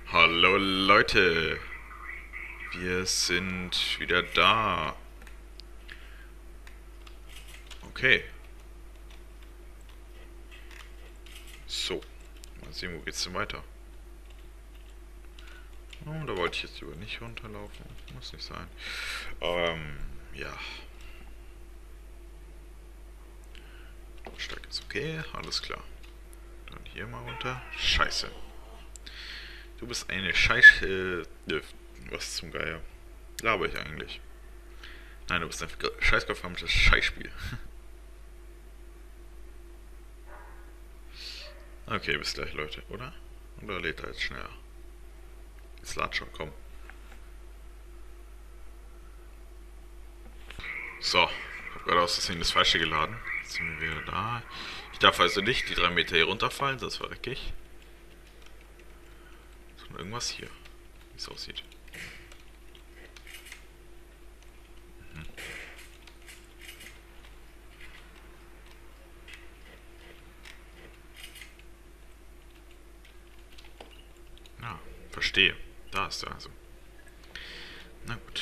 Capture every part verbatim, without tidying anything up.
Hallo Leute, wir sind wieder da. Okay, so, mal sehen, wo geht's denn weiter? Oh, da wollte ich jetzt lieber nicht runterlaufen, muss nicht sein. Ähm, ja, Steig ist okay, alles klar. Dann hier mal runter. Scheiße. Du bist eine Scheiß... Äh, äh, was zum Geier? Laber ich eigentlich? Nein, du bist ein scheißverdammtes Scheißspiel. Okay, bis gleich, Leute, oder? Oder lädt er jetzt schneller? Jetzt lad schon, komm. So, hab gerade aus Versehen das Falsche geladen. Jetzt sind wir wieder da. Ich darf also nicht die drei Meter hier runterfallen, sonst verrecke ich. Sondern irgendwas hier, wie es aussieht. Ja, verstehe. Da ist er also. Na gut.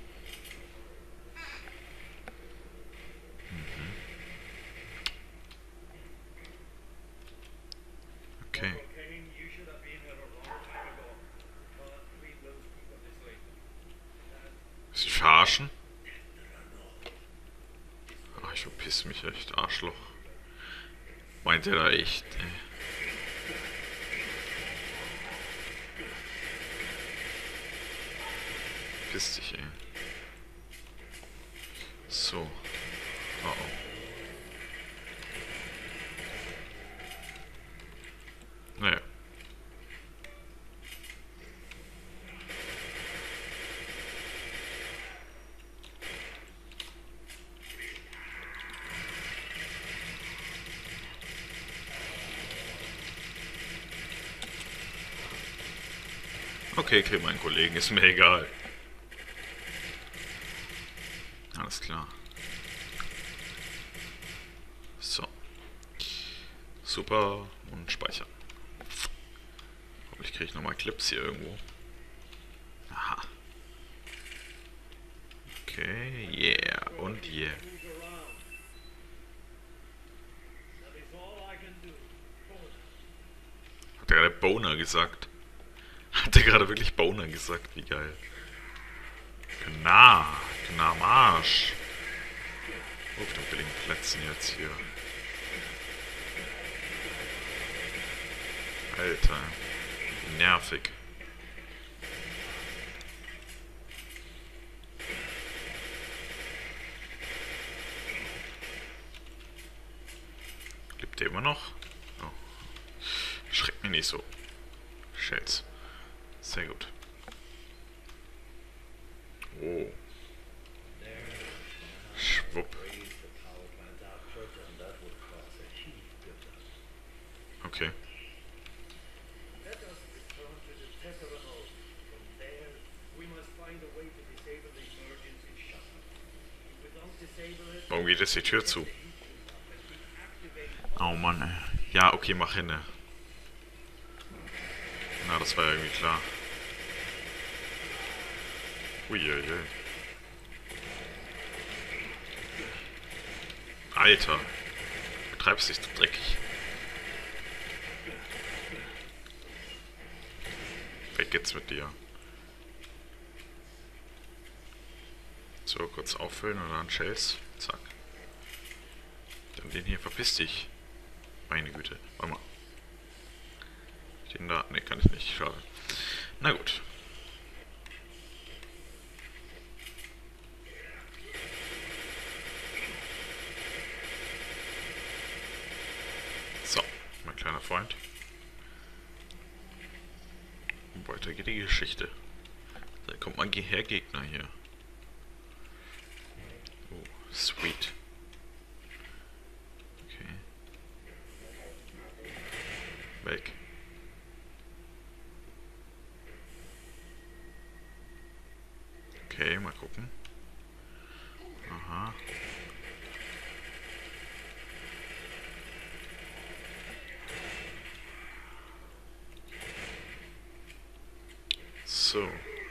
Okay. Sie verarschen? Ach, ich verpiss mich echt, Arschloch. Meint er da echt, ey. Piss dich, ey. So. Oh oh. Naja. Okay, kill meinen Kollegen, ist mir egal. Alles klar. So. Super. Und speichern. Hoffentlich kriege ich nochmal Clips hier irgendwo. Aha. Okay, yeah. Und yeah. Hat er gerade Boner gesagt? Hat er gerade wirklich Boner gesagt? Wie geil. Gna. Gna am Arsch. Auf den billigen Plätzen jetzt hier. Alter. Nervig. Lebt der immer noch? Oh. Schreckt mich nicht so. Schätz. Sehr gut. Oh. Schwupp. Okay. Warum geht jetzt die Tür zu? Oh Mann, ey. Ja, okay, mach hin. Na, das war ja irgendwie klar. Uiuiui. Alter. Du treibst dich so dreckig. Weg geht's mit dir. So, kurz auffüllen und dann Shells. Zack. Dann den hier, verpiss dich. Meine Güte. Warte mal. Den da. Ne, kann ich nicht. Schade. Na gut. So, mein kleiner Freund. Und weiter geht die Geschichte. Da kommt mein Hergegner hier. Oh, sweet. Okay. Weg. Okay, mal gucken. Aha. So.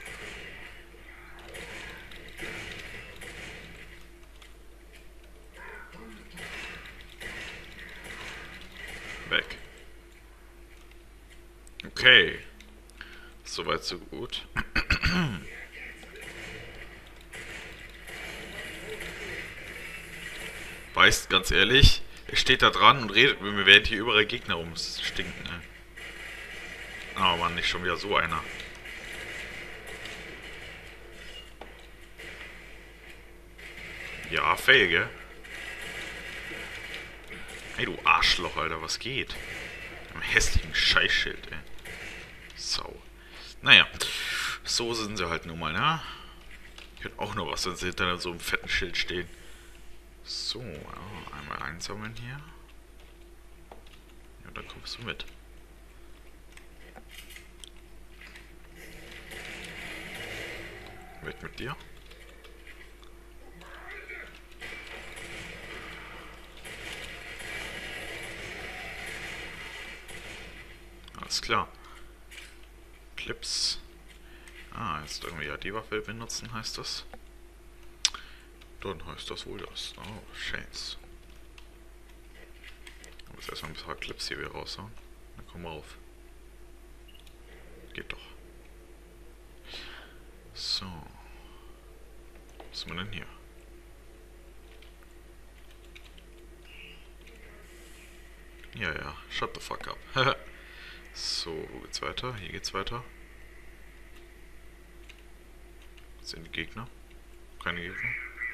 Weg. Okay. Soweit, so gut. Weißt, ganz ehrlich, er steht da dran und redet mit mir, während hier überall Gegner rumstinken, ne? Oh Mann, nicht schon wieder so einer. Ja, fail, gell? Hey, du Arschloch, Alter, was geht? Am hässlichen Scheißschild, ey. Sau. Naja, so sind sie halt nun mal, ne? Ich hätte auch noch was, wenn sie hinter so einem fetten Schild stehen. So, ja, einmal einsammeln hier. Ja, dann kommst du mit. Mit mit dir. Alles klar. Clips. Ah, jetzt irgendwie ja die Waffe benutzen, heißt das. Dann heißt das wohl das. Oh, Shades. Ich muss erstmal ein paar Clips hier wieder raushauen. Dann komm mal auf. Geht doch. So. Was haben wir denn hier? Ja, ja. Shut the fuck up. So, wo geht's weiter? Hier geht's weiter. Was sind die Gegner? Keine Gegner?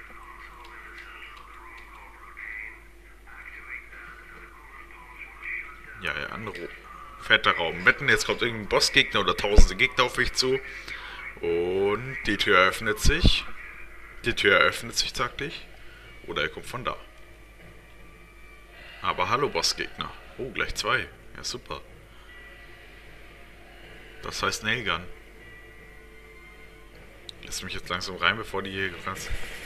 Ja, ja, andere. Fetter Raum. Wetten, jetzt kommt irgendein Bossgegner oder tausende Gegner auf mich zu. Und die Tür öffnet sich. Die Tür öffnet sich, sagte ich. Oder er kommt von da. Aber hallo, Bossgegner. Oh, gleich zwei. Ja, super. Das heißt Nailgun. Lass mich jetzt langsam rein, bevor die hier ganz...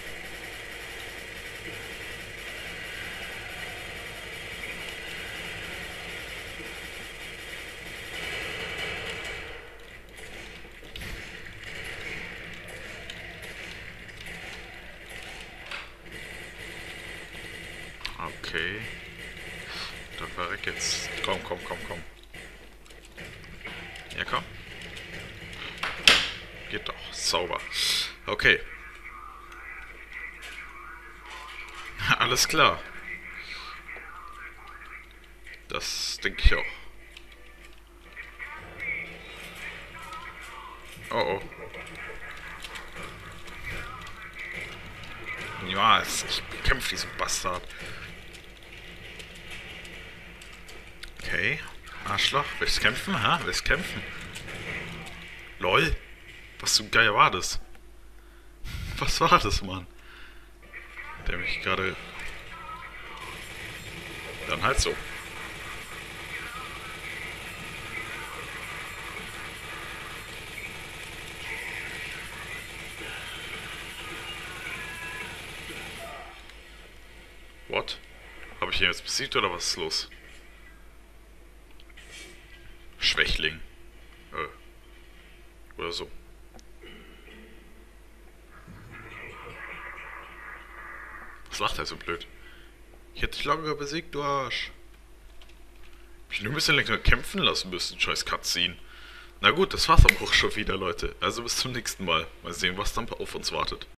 Okay. Dann verreck jetzt. Komm, komm, komm, komm. Ja, komm. Geht doch. Sauber. Okay. Alles klar. Das denke ich auch. Oh oh. Ja, ich bekämpfe diesen Bastard. Okay. Arschloch. Willst du kämpfen? Ha? Willst du kämpfen? LOL. Was zum Geier war das? Was war das, Mann? Der mich gerade... Dann halt so. What? Habe ich ihn jetzt besiegt oder was ist los? Schwächling. Äh. Oder so. Was macht er so blöd? Ich hätte dich locker besiegt, du Arsch. Hab ich nur ein bisschen länger kämpfen lassen müssen, scheiß Cutscene. Na gut, das war's aber auch schon wieder, Leute. Also bis zum nächsten Mal. Mal sehen, was dann auf uns wartet.